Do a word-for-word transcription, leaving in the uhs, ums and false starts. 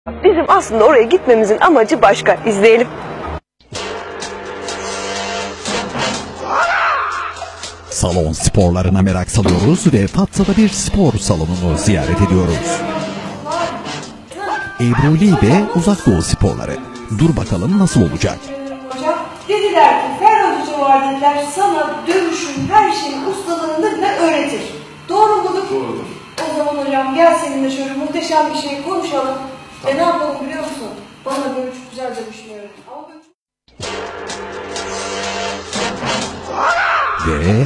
Bizim aslında oraya gitmemizin amacı başka. İzleyelim. Salon sporlarına merak salıyoruz ve Fatsa'da bir spor salonunu ziyaret ediyoruz. Ebruli ve Uzak Doğu sporları. Dur bakalım nasıl olacak? Hocam dediler ki Ferhat Hoca var dediler, sana dövüşün her şeyin ustalığını bile öğretir. Doğru mudur? Doğrudur. O zaman hocam gel seninle şöyle muhteşem bir şey konuşalım. Ve ne yapalım biliyor musun? Bana böyle çok güzel dövüşmeyi öğretin. Ama böyle... Ve